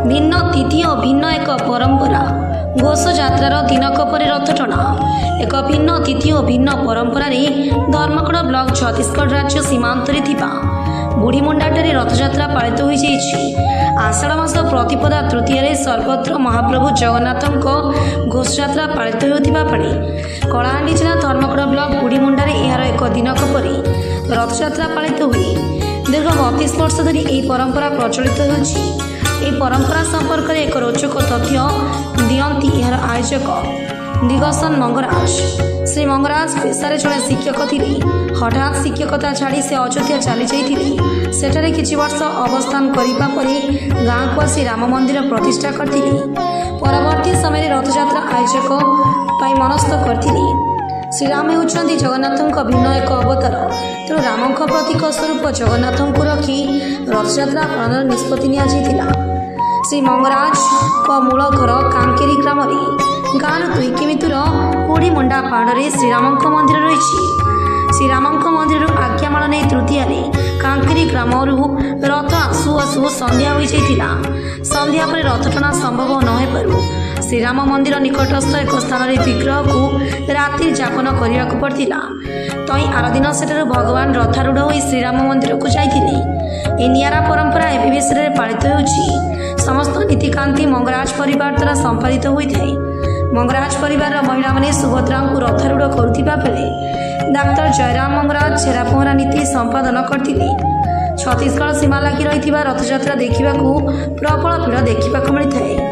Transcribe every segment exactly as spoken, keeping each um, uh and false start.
भिन्न तिथि और भिन्न एक परंपरा घोष यात्रार दिनक पर रथ टणा एक भिन्न तिथि और भिन्न परंपरा धर्मगढ़ ब्लॉक छत्तीसगढ़ राज्य सीमांतरे थिबा बुढ़ीमुंडाटे रथयात्रा पालित हो आषाढ़ मास प्रतिपदा तृतीय सर्वत्र महाप्रभु जगन्नाथ घोषयात्रा पालित होता बेले कलाहांडी जिला धर्मगढ़ ब्लॉक बुढ़ीमुंडारे यार एक दिनक पर रथयात्रा पालित हुए दीर्घ बतीस वर्ष धरी यह परंपरा प्रचलित हो परंपरा संपर्क में एक रोचक तथ्य दियंती यार आयोजक दिगसन मंगराज। श्री मंगराज पेशारे जड़े शिक्षक थे हठात शिक्षकता छाड़ी से अयोध्या चली जाते सेठारे किछि वर्ष अवस्थान करिबा परे गाँ को आसी राम मंदिर प्रतिष्ठा करते परवर्ती समय रथयात्रा आयोजक पाई मनस्थ करते श्रीराम होउछन्ति जगन्नाथ भिन्न एक अवतार तेणु राम प्रतीक स्वरूप जगन्नाथ को रखी रथयात्रा पालन निष्पत्ति निया श्री मंगराज को मूल घर कांकेरी ग्राम गाँव दुई किमी दूर बुढ़ीमुंडा पहाड़ श्रीराम मंदिर रही श्रीराम मंदिर आज्ञामाल नहीं तृतीय कांकेरी ग्राम रथ आसु आसु संध्या हो जाता संध्या पर रथ टणा संभव न हो श्रीराम मंदिर निकटस्थ एक स्थान में विग्रह को रात्रि जापन करने को पड़ता तई आर दिन सेठार भगवान रथारूढ़ हो श्रीराम मंदिर को जाते निरा परंपरा ए विषय में पालित हो समस्त नीतिकांति मंगराज परिवार द्वारा संपादित होता है। मंगराज परिवार महिला माने सुभद्रा को रथारूढ़ करुवा बेले डाक्टर जयराम मंगराज छेरा पहरा नीति संपादन करते छत्तीसगढ़ सीमा लगी रही रथयात्रा देखा प्रबल भिड़ देखा मिलता है।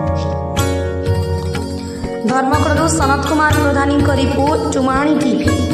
धर्मगढ़ सनत कुमार प्रधानी रिपोर्ट टुमाणी टीवी।